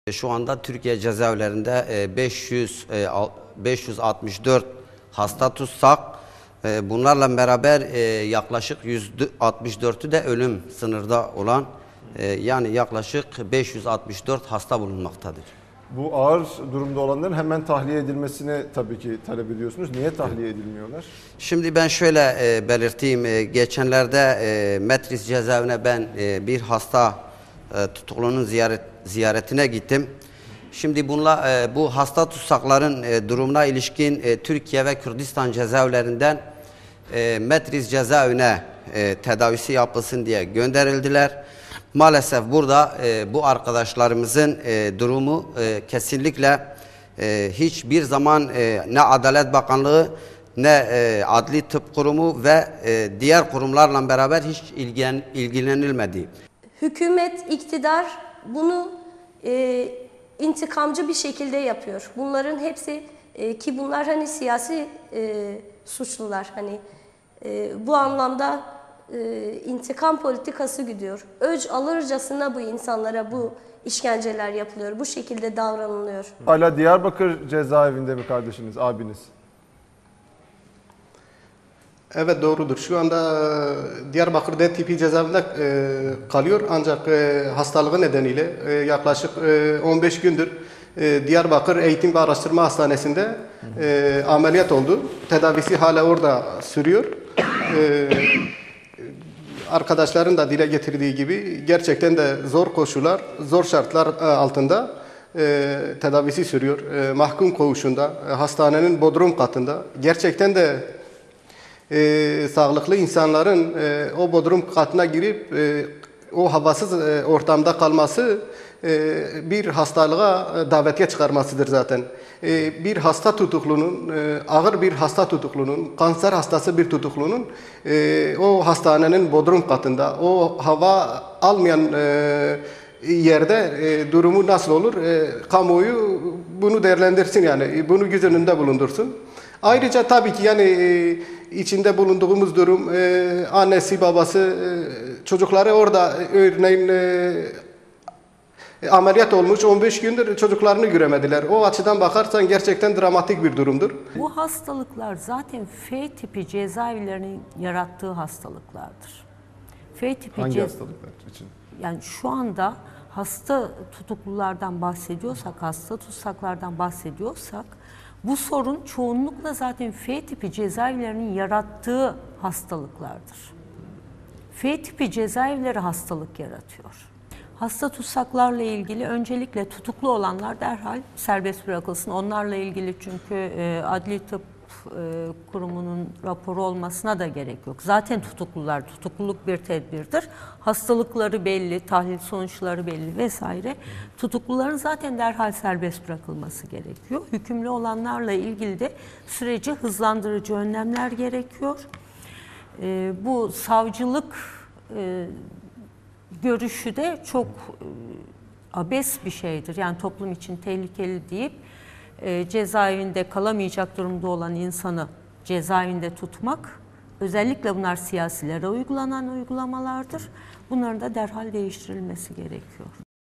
Şu anda Türkiye cezaevlerinde 564 hasta tutsak, bunlarla beraber yaklaşık %64'ü de ölüm sınırda olan, yani yaklaşık 564 hasta bulunmaktadır. Bu ağır durumda olanların hemen tahliye edilmesini tabii ki talep ediyorsunuz. Niye tahliye edilmiyorlar? Şimdi ben şöyle belirteyim. Geçenlerde Metris cezaevine ben bir hasta tutuklunun ziyaretine gittim. Şimdi bu hasta tutsakların durumuna ilişkin Türkiye ve Kürdistan cezaevlerinden Metris cezaevine tedavisi yapılsın diye gönderildiler. Maalesef burada bu arkadaşlarımızın durumu kesinlikle hiçbir zaman ne Adalet Bakanlığı ne Adli Tıp Kurumu ve diğer kurumlarla beraber hiç ilgilenilmedi. Hükümet, iktidar bunu intikamcı bir şekilde yapıyor. Bunların hepsi ki bunlar hani siyasi suçlular, hani bu anlamda intikam politikası gidiyor. Öc alırcasına bu insanlara bu işkenceler yapılıyor. Bu şekilde davranılıyor. Hala Diyarbakır cezaevinde mi kardeşiniz, abiniz? Evet, doğrudur. Şu anda Diyarbakır D tipi cezaevinde kalıyor. Ancak hastalığı nedeniyle yaklaşık 15 gündür Diyarbakır Eğitim ve Araştırma Hastanesi'nde ameliyat oldu. Tedavisi hala orada sürüyor. Arkadaşların da dile getirdiği gibi gerçekten de zor koşullar, zor şartlar altında tedavisi sürüyor. Mahkum koğuşunda, hastanenin bodrum katında. Gerçekten de sağlıklı insanların o bodrum katına girip o havasız ortamda kalması bir hastalığa davetiye çıkarmasıdır zaten. Bir hasta tutuklunun, ağır bir hasta tutuklunun, kanser hastası bir tutuklunun o hastanenin bodrum katında, o hava almayan yerde durumu nasıl olur? Kamuoyu bunu değerlendirsin, yani bunu göz önünde bulundursun. Ayrıca tabii ki yani içinde bulunduğumuz durum, annesi babası çocukları orada örneğin ameliyat olmuş 15 gündür çocuklarını göremediler. O açıdan bakarsan gerçekten dramatik bir durumdur. Bu hastalıklar zaten F tipi cezaevlerinin yarattığı hastalıklardır. F tipi hangi hastalıklar için? Yani şu anda hasta tutuklulardan bahsediyorsak, hasta tutsaklardan bahsediyorsak, bu sorun çoğunlukla zaten F tipi cezaevlerinin yarattığı hastalıklardır. F tipi cezaevleri hastalık yaratıyor. Hasta tutsaklarla ilgili öncelikle tutuklu olanlar derhal serbest bırakılsın. Onlarla ilgili çünkü Adli Tıp Kurumu'nun raporu olmasına da gerek yok. Zaten tutuklular, tutukluluk bir tedbirdir. Hastalıkları belli, tahlil sonuçları belli vesaire. Tutukluların zaten derhal serbest bırakılması gerekiyor. Hükümlü olanlarla ilgili de süreci hızlandırıcı önlemler gerekiyor. Bu savcılık görüşü de çok abes bir şeydir. Yani toplum için tehlikeli deyip cezaevinde kalamayacak durumda olan insanı cezaevinde tutmak, özellikle bunlar siyasilere uygulanan uygulamalardır. Bunların da derhal değiştirilmesi gerekiyor.